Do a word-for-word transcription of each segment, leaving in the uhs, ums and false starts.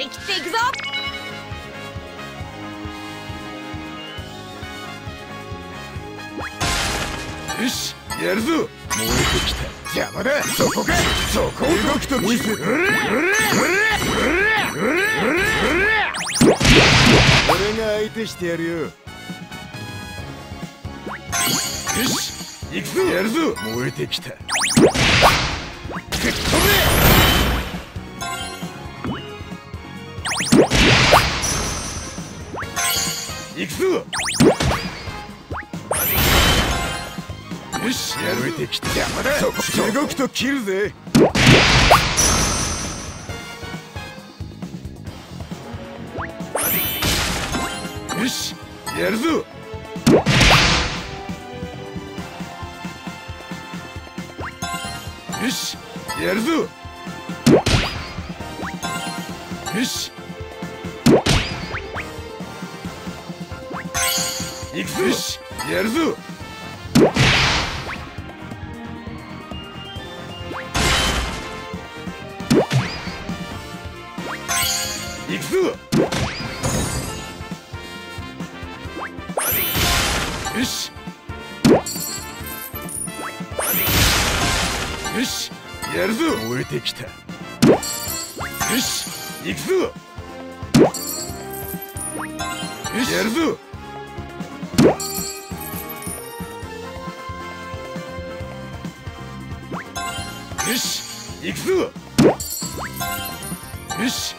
り切っていくぞ。 よし、やるぞ。燃えてきた。邪魔だ。そこか。そこを動くと見せる。うれうれうれうれうれうれ俺が相手してやるよ。よし、行くぞ。やるぞ。燃えてきた。ぶっ飛べ。行くぞ。よし、やめてきた。邪魔だ。そこ動くと切るぜ。よし、やるぞ。よし、やるぞ。よし、行くぞ。よし、やるぞ。行くぞ。よし。よし、やるぞ。燃えてきた。よし、行くぞ。よし、やるぞ。よし、行くぞ。よし。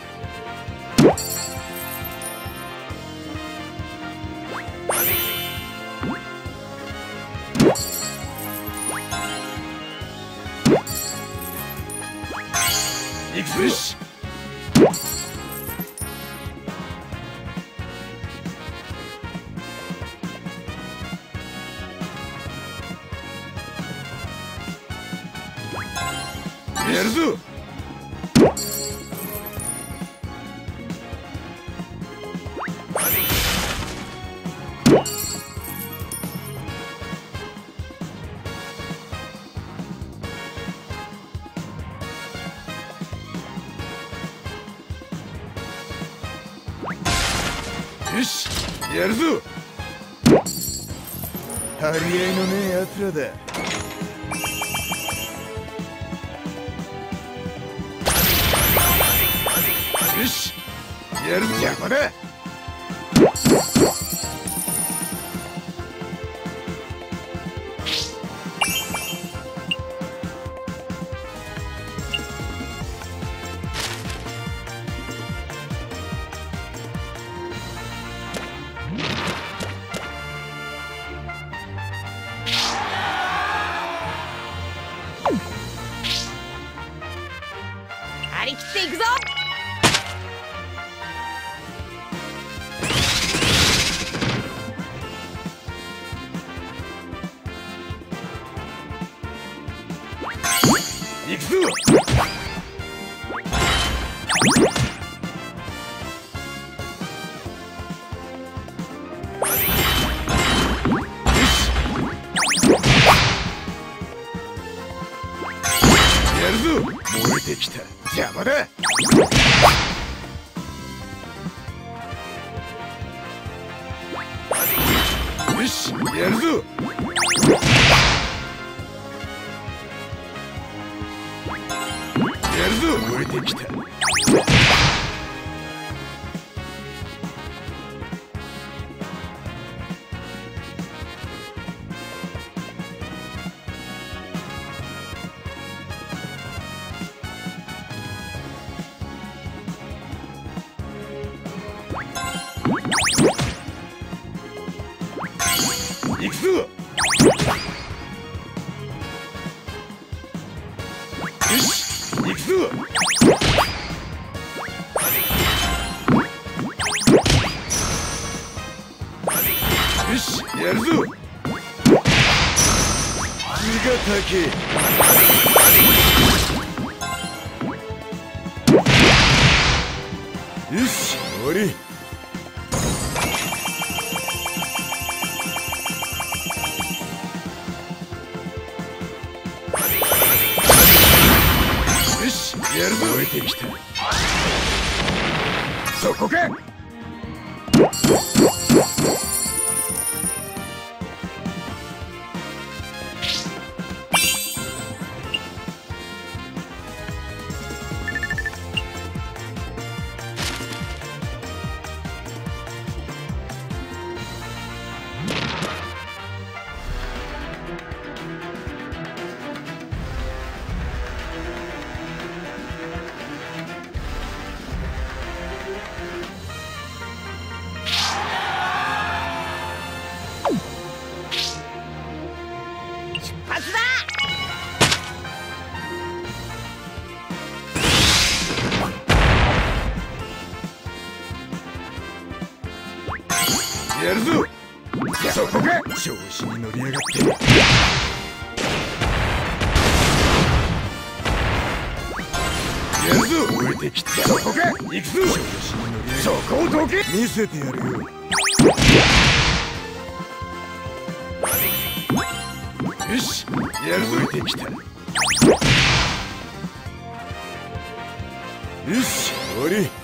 行くぞ。よし。やるぞ。よし、やるぞ。張り合いのねえやつらだ。よし、やるぞ。邪魔だ。 張り切っていくぞ。 行くぞ。やるぞ。燃えてきた。邪魔だ。よし、やるぞ。やるぞ。燃えてきた。行くぞ。よし、行くぞ。よし、やるぞ。字が高え。よし、終わり。よし、やるぞ。燃えてきた。 そこか。やるぞ。そこか。調子に乗りやがって。やるぞ。降りてきた。そこか。行くぞ。調子に乗りやがって。そこをどけ。見せてやるよ。よし。やるぞ。降りてきた。よし。終わり。